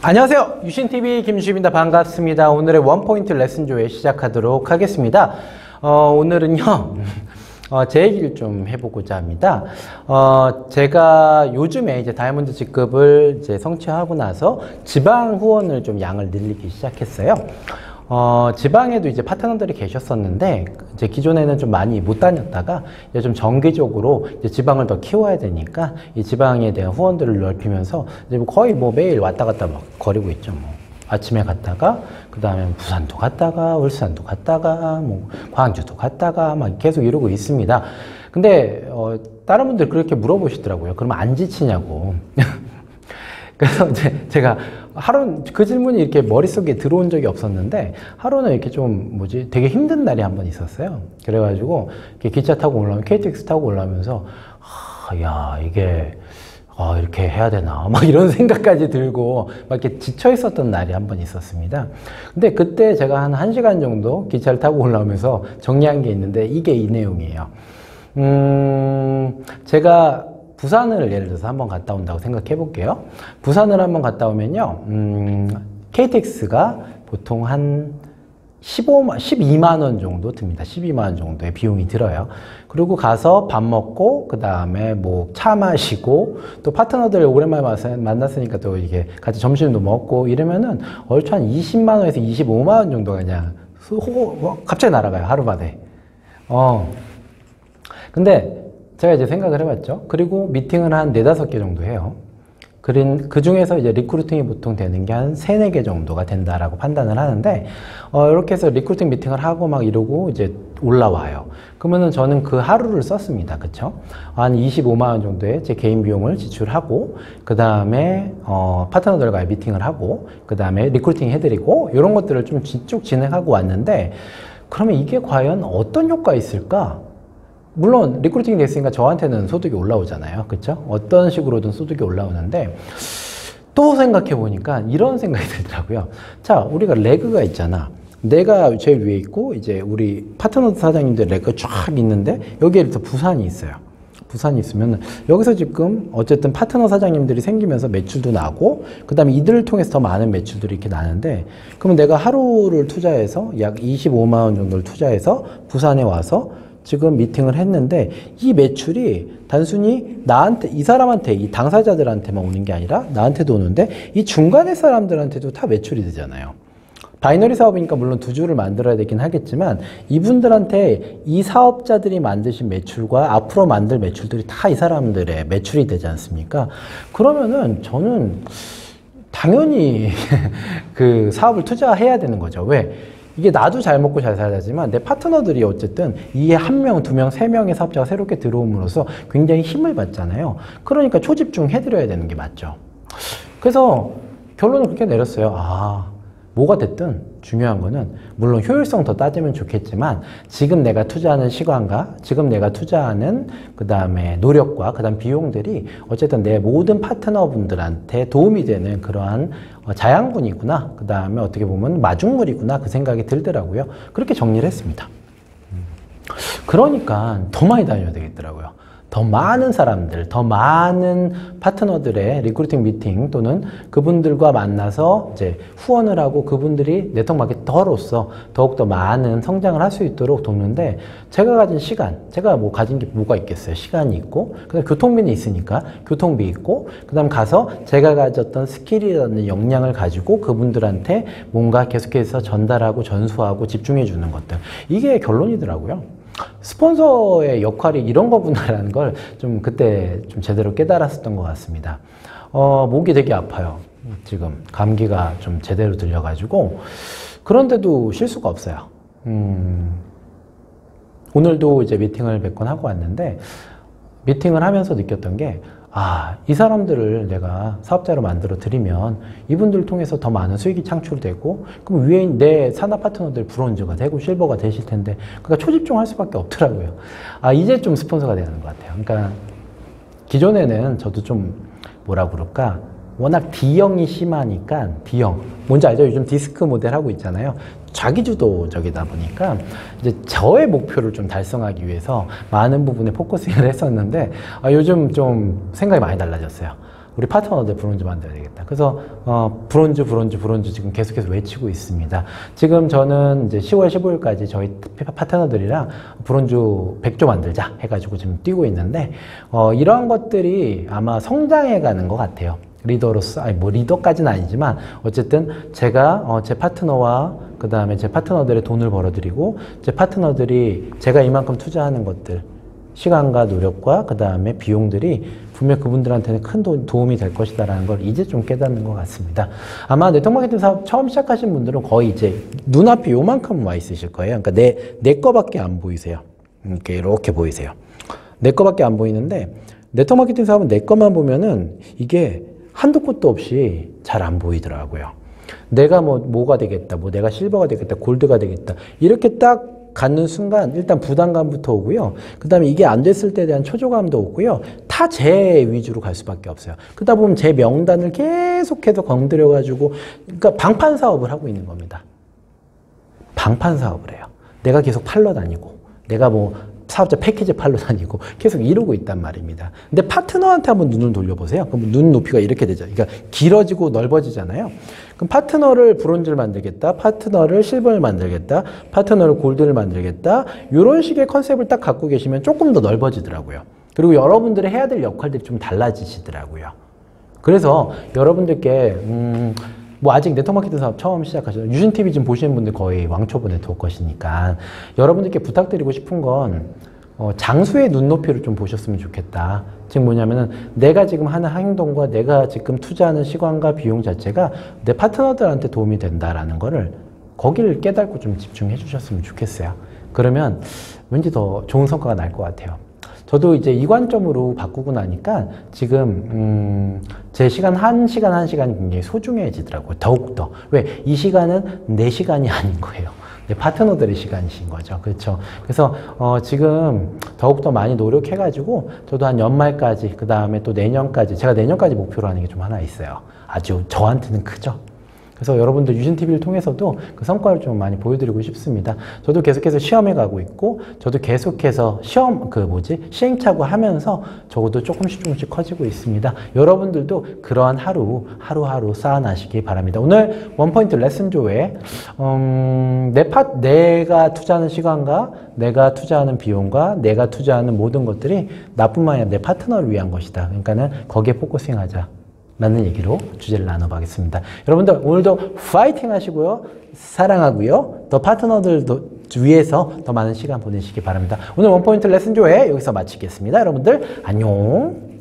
안녕하세요. 유신TV 김주입니다. 반갑습니다. 오늘의 원포인트 레슨 조회 시작하도록 하겠습니다. 오늘은요, 제 얘기를 좀 해보고자 합니다. 제가 요즘에 이제 다이아몬드 직급을 이제 성취하고 나서 지방 후원을 좀 양을 늘리기 시작했어요. 지방에도 이제 파트너들이 계셨었는데, 이제 기존에는 좀 많이 못 다녔다가, 이제 좀 정기적으로 이제 지방을 더 키워야 되니까, 이 지방에 대한 후원들을 넓히면서, 이제 거의 뭐 매일 왔다 갔다 막 거리고 있죠, 뭐. 아침에 갔다가, 그 다음에 부산도 갔다가, 울산도 갔다가, 뭐, 광주도 갔다가, 막 계속 이러고 있습니다. 근데, 다른 분들 그렇게 물어보시더라고요. 그러면 안 지치냐고. 그래서 이제 제가 하루 그 질문이 이렇게 머릿속에 들어온 적이 없었는데 하루는 이렇게 좀 되게 힘든 날이 한 번 있었어요. 그래가지고 이렇게 기차 타고 올라오면 KTX 타고 올라오면서 야 이게 이렇게 해야 되나 막 이런 생각까지 들고 막 이렇게 지쳐 있었던 날이 한 번 있었습니다. 근데 그때 제가 한 1시간 정도 기차를 타고 올라오면서 정리한 게 있는데 이게 이 내용이에요. 제가 부산을 예를 들어서 한번 갔다 온다고 생각해 볼게요. 부산을 한번 갔다 오면요, KTX가 보통 한 12만 원 정도 듭니다. 12만 원 정도의 비용이 들어요. 그리고 가서 밥 먹고, 그 다음에 뭐 차 마시고, 또 파트너들 오랜만에 만났으니까 또 이게 같이 점심도 먹고 이러면은 얼추 한 20만 원에서 25만 원 정도가 그냥 갑자기 날아가요. 하루 만에. 근데 제가 이제 생각을 해봤죠. 그리고 미팅을 한 4, 5개 정도 해요. 그 중에서 이제 리크루팅이 보통 되는 게 한 3, 4개 정도가 된다라고 판단을 하는데, 이렇게 해서 리크루팅 미팅을 하고 막 이러고 이제 올라와요. 그러면은 저는 그 하루를 썼습니다. 그쵸? 한 25만 원 정도의 제 개인 비용을 지출하고, 그 다음에, 파트너들과의 미팅을 하고, 그 다음에 리크루팅 해드리고, 이런 것들을 좀 쭉 진행하고 왔는데, 그러면 이게 과연 어떤 효과가 있을까? 물론 리크루팅이 됐으니까 저한테는 소득이 올라오잖아요. 그쵸? 어떤 식으로든 소득이 올라오는데 또 생각해 보니까 이런 생각이 들더라고요. 자, 우리가 레그가 있잖아. 내가 제일 위에 있고 이제 우리 파트너 사장님들 레그가 쫙 있는데 여기에 또 부산이 있어요. 부산이 있으면 여기서 지금 어쨌든 파트너 사장님들이 생기면서 매출도 나고 그 다음에 이들을 통해서 더 많은 매출들이 이렇게 나는데 그러면 내가 하루를 투자해서 약 25만 원 정도를 투자해서 부산에 와서 지금 미팅을 했는데 이 매출이 단순히 나한테, 이 사람한테, 이 당사자들한테만 오는 게 아니라 나한테도 오는데 이 중간의 사람들한테도 다 매출이 되잖아요. 바이너리 사업이니까 물론 두 줄을 만들어야 되긴 하겠지만 이분들한테 이 사업자들이 만드신 매출과 앞으로 만들 매출들이 다 이 사람들의 매출이 되지 않습니까? 그러면은 저는 당연히 그 사업을 투자해야 되는 거죠. 왜? 이게 나도 잘 먹고 잘 살아야지만 내 파트너들이 어쨌든 이에 1명, 2명, 3명의 사업자가 새롭게 들어옴으로써 굉장히 힘을 받잖아요. 그러니까 초집중 해드려야 되는 게 맞죠. 그래서 결론을 그렇게 내렸어요. 뭐가 됐든 중요한 거는 물론 효율성 더 따지면 좋겠지만 지금 내가 투자하는 시간과 지금 내가 투자하는 그 다음에 노력과 그 다음 비용들이 어쨌든 내 모든 파트너분들한테 도움이 되는 그러한 자양분이구나. 그 다음에 어떻게 보면 마중물이구나. 그 생각이 들더라고요. 그렇게 정리를 했습니다. 그러니까 더 많이 다녀야 되겠더라고요. 더 많은 사람들, 더 많은 파트너들의 리크루팅 미팅 또는 그분들과 만나서 이제 후원을 하고 그분들이 네트워크 마케터로서 더욱더 많은 성장을 할 수 있도록 돕는데 제가 가진 시간, 제가 뭐 가진 게 뭐가 있겠어요? 시간이 있고, 그다음 교통비는 있으니까 교통비 있고, 그다음 가서 제가 가졌던 스킬이라는 역량을 가지고 그분들한테 뭔가 계속해서 전달하고 전수하고 집중해 주는 것들. 이게 결론이더라고요. 스폰서의 역할이 이런 거구나라는 걸 좀 그때 좀 제대로 깨달았었던 것 같습니다. 목이 되게 아파요. 지금 감기가 좀 제대로 들려가지고 그런데도 쉴 수가 없어요. 오늘도 이제 미팅을 몇 건 하고 왔는데 미팅을 하면서 느꼈던 게 이 사람들을 내가 사업자로 만들어 드리면 이분들을 통해서 더 많은 수익이 창출되고 그럼 위에 내 산업 파트너들 브론즈가 되고 실버가 되실 텐데 그러니까 초집중할 수밖에 없더라고요. 이제 좀 스폰서가 되는 것 같아요. 그러니까 기존에는 저도 좀 뭐라 그럴까 워낙 D형이 심하니까 D형 뭔지 알죠? 요즘 디스크 모델 하고 있잖아요. 자기주도적이다 보니까 이제 저의 목표를 좀 달성하기 위해서 많은 부분에 포커싱을 했었는데 요즘 좀 생각이 많이 달라졌어요. 우리 파트너들 브론즈 만들어야 되겠다. 그래서 브론즈 지금 계속해서 외치고 있습니다. 지금 저는 이제 10월 15일까지 저희 파트너들이랑 브론즈 100조 만들자 해가지고 지금 뛰고 있는데 이러한 것들이 아마 성장해 가는 것 같아요. 리더로서, 아니 뭐 리더까지는 아니지만 어쨌든 제가 제 파트너와 그 다음에 제 파트너들의 돈을 벌어들이고 제 파트너들이 제가 이만큼 투자하는 것들, 시간과 노력과 그 다음에 비용들이 분명 그분들한테는 큰 도움이 될 것이다라는 걸 이제 좀 깨닫는 것 같습니다. 아마 네트워크 마케팅 사업 처음 시작하신 분들은 거의 이제 눈앞에 요만큼 와 있으실 거예요. 그러니까 내 거밖에 안 보이세요. 이렇게 보이세요. 내 거밖에 안 보이는데 네트워크 마케팅 사업은 내 것만 보면은 이게 한도 끝도 없이 잘 안 보이더라고요. 내가 뭐가 되겠다, 내가 실버가 되겠다, 골드가 되겠다 이렇게 딱 갖는 순간 일단 부담감부터 오고요. 그 다음에 이게 안 됐을 때에 대한 초조감도 오고요. 다 제 위주로 갈 수밖에 없어요. 그러다 보면 제 명단을 계속해서 건드려가지고 그러니까 방판 사업을 하고 있는 겁니다. 방판 사업을 해요. 내가 계속 팔러 다니고 내가 사업자 패키지 팔러 다니고 계속 이러고 있단 말입니다. 근데 파트너한테 한번 눈을 돌려보세요. 그럼 눈 높이가 이렇게 되죠. 그러니까 길어지고 넓어지잖아요. 그럼 파트너를 브론즈를 만들겠다, 파트너를 실버를 만들겠다, 파트너를 골드를 만들겠다 이런 식의 컨셉을 딱 갖고 계시면 조금 더 넓어지더라고요. 그리고 여러분들이 해야 될 역할들이 좀 달라지시더라고요. 그래서 여러분들께 아직 네트워크 마케팅 사업 처음 시작하셔서 유진TV 지금 보시는 분들 거의 왕초보 네트워커시니까 여러분들께 부탁드리고 싶은 건 장수의 눈높이를 좀 보셨으면 좋겠다. 즉 뭐냐면은 내가 지금 하는 행동과 내가 지금 투자하는 시간과 비용 자체가 내 파트너들한테 도움이 된다라는 거를 거기를 깨닫고 좀 집중해 주셨으면 좋겠어요. 그러면 왠지 더 좋은 성과가 날 것 같아요. 저도 이제 이 관점으로 바꾸고 나니까 지금 제 시간 한 시간이 굉장히 소중해지더라고요. 더욱더. 왜? 이 시간은 내 시간이 아닌 거예요. 내 파트너들의 시간이신 거죠. 그렇죠. 그래서 지금 더욱더 많이 노력해가지고 저도 한 연말까지 그 다음에 또 내년까지 제가 내년까지 목표로 하는 게 좀 하나 있어요. 아주 저한테는 크죠. 그래서 여러분들 유진TV를 통해서도 그 성과를 좀 많이 보여드리고 싶습니다. 저도 계속해서 시험해 가고 있고, 저도 계속해서 시행착오 하면서 적어도 조금씩 커지고 있습니다. 여러분들도 그러한 하루하루 쌓아나시기 바랍니다. 오늘 원포인트 레슨조에, 내가 투자하는 시간과 내가 투자하는 비용과 내가 투자하는 모든 것들이 나뿐만 아니라 내 파트너를 위한 것이다. 그러니까는 거기에 포커싱 하자. 라는 얘기로 주제를 나눠보겠습니다. 여러분들 오늘도 파이팅 하시고요. 사랑하고요. 더 파트너들도 위해서 더 많은 시간 보내시기 바랍니다. 오늘 원포인트 레슨조회 여기서 마치겠습니다. 여러분들 안녕.